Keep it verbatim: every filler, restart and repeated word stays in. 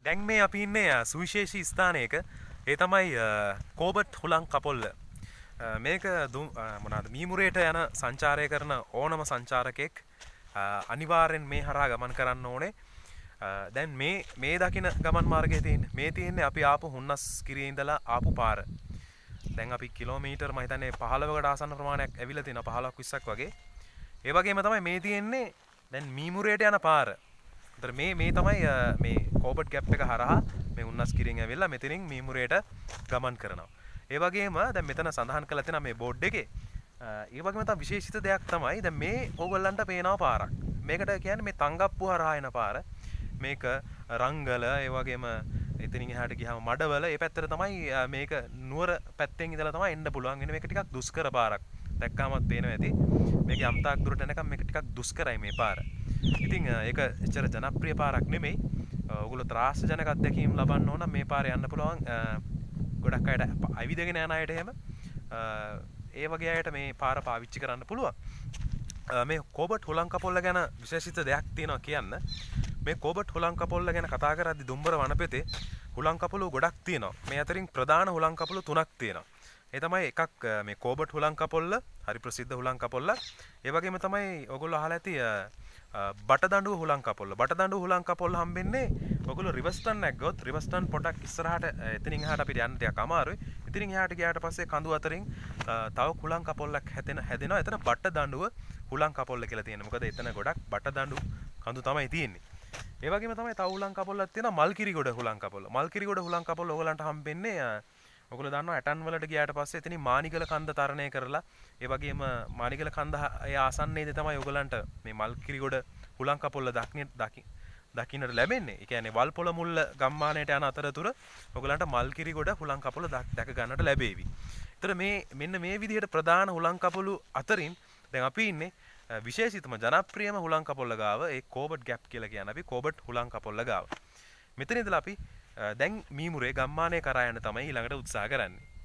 දැන් මේ අපි ඉන්නේ සුවිශේෂී ස්ථානයක. ඒ තමයි කෝබට් හුලං කපොල්ල. මේක මොනවාද මීමුරේට යන සංචාරය කරන ඕනම සංචාරකෙක් අනිවාර්යෙන් මේ හරහා ගමන් කරන්න ඕනේ. දැන් මේ මේ දකින ගමන් මාර්ගයේ තියෙන මේ තියෙන්නේ අපි ආපු හුන්නස්ගිරියේ ඉඳලා ආපු පාර. දැන් අපි කිලෝමීටර් මම හිතන්නේ පහළොවකට ආසන්න ප්‍රමාණයක් ඇවිල්ලා තියෙනවා පහළොවක් විස්සක් වගේ. ඒ වගේම තමයි මේ තියෙන්නේ දැන් මීමුරේට යන පාර. ඒතර මේ මේ තමයි මේ කෝබට් ගැප් එක හරහා මේ හුන්නස්ගිරියෙන් ඇවිල්ලා මෙතනින් මීමුරේට ගමන් කරනවා. ඒ වගේම දැන් මෙතන සඳහන් කරලා තියෙනවා මේ බෝඩ් එකේ ඒ වගේම තව විශේෂිත දෙයක් තමයි දැන් මේ ඕගොල්ලන්ට පේනවා පාරක්. මේකට කියන්නේ මේ තංගප්පු හරහා එන පාර. මේක රංගල ඒ වගේම එතනින් එහාට ගියාම මඩවල ඒ පැත්තට තමයි මේක නුවර පැත්තෙන් ඉඳලා තමයි එන්න පුළුවන්. වෙන මේක ටිකක් දුෂ්කර පාරක්. දැක්කාමත් පේනවා ඇති. මේකේ අම්තාක් දුරට යනකම් මේක ටිකක් දුෂ්කරයි මේ පාර. ඉතින් ඒක එච්චර ජනප්‍රිය පාරක් නෙමෙයි. ඔයගොල්ලෝ ත්‍රාසජනක අත්දැකීම් ලබන්න ඕන මේ පාරේ යන්න පුළුවන්. ගොඩක් අයට අවිදගෙන යන අයට එහෙම ඒ වගේ අයට මේ පාර පාවිච්චි කරන්න පුළුවන්. මේ කෝබට් හුලං කපොල්ල ගැන විශේෂිත දෙයක් තියෙනවා කියන්න. මේ කෝබට් හුලං කපොල්ල ගැන කතා කරද්දී දුම්බර වනපෙතේ හුලං කපොළු ගොඩක් තියෙනවා. මේ අතරින් ප්‍රධාන හුලං කපොළු තුනක් තියෙනවා. ඒ තමයි එකක් මේ කෝබට් හුලං කපොල්ල, හරි ප්‍රසිද්ධ හුලං කපොල්ල. ඒ වගේම තමයි ඔයගොල්ලෝ අහලා ඇති බටදඬුව හුලං කපොල්ල. බටදඬුව හුලං කපොල්ල හම්බෙන්නේ ඔයගොල්ලෝ රිවර්ස්ටන් නැග්ගොත් රිවර්ස්ටන් පොඩක් ඉස්සරහට එතනින් එහාට අපිට යන්න ටිකක් අමාරුයි. එතනින් එහාට ගියාට පස්සේ කඳු අතරින් තව හුලං කපොල්ලක් හැදෙන හැදෙනවා. එතන බටදඬුව හුලං කපොල්ල කියලා තියෙනවා. මොකද එතන ගොඩක් බටදඬු කඳු තමයි තියෙන්නේ. ඒ වගේම තමයි තව හුලං කපොල්ලක් තියෙනවා මල්කිරිගොඩ හුලං කපොල්ල. මල්කිරිගොඩ හුලං කපොල්ල ඔයගලන්ට හම්බෙන්නේ ඔයගොල්ලෝ දන්නවා ඇටන් වලට ගියාට පස්සේ එතනින් මානිගල කන්ද තරණය කරලා ඒ වගේම මානිගල කන්ද ඒ ආසන්නයේදී තමයි ඔයගලන්ට මේ මල්කිරිගොඩ හුලං කපොල්ල දකින්න දකින්නට ලැබෙන්නේ. ඒ කියන්නේ වල්පොළ මුල්ල ගම්මානයට යන අතරතුර ඔයගලන්ට මල්කිරිගොඩ හුලං කපොල්ල දැක ගන්නට ලැබේවි. ඒතර මේ මෙන්න මේ විදිහට ප්‍රධාන හුලං කපොළු අතරින් දැන් අපි ඉන්නේ විශේෂිතම ජනප්‍රියම හුලං කපොල්ල ගාව ඒ කෝබට් ගැප් කියලා කියන අපි කෝබට් හුලං කපොල්ල ගාව. මෙතන ඉඳලා අපි දැන් මීමුරේ ගම්මානයේ කරා යන්න තමයි ඊළඟට උත්සාහ කරන්නේ.